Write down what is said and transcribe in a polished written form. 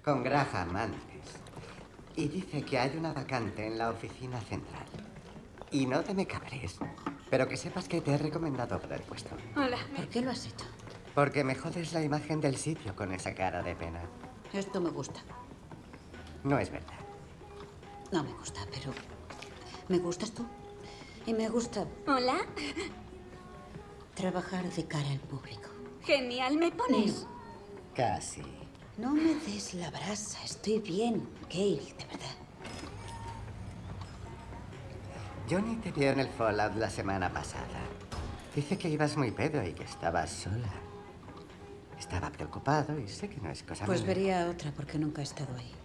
Con Graham antes. Y dice que hay una vacante en la oficina central. Y no te me cabres, pero que sepas que te he recomendado para el puesto. Hola. ¿Por qué lo has hecho? Porque me jodes la imagen del sitio con esa cara de pena. Esto me gusta. No es verdad. No me gusta, pero me gustas tú. Y me gusta Hola. trabajar de cara al público. Genial, ¿me pones? Casi. No me des la brasa. Estoy bien, Gail, de verdad. Johnny te vio en el Fallout la semana pasada. Dice que ibas muy pedo y que estabas sola. Estaba preocupado y sé que no es cosa Pues mía. vería otra porque nunca he estado ahí.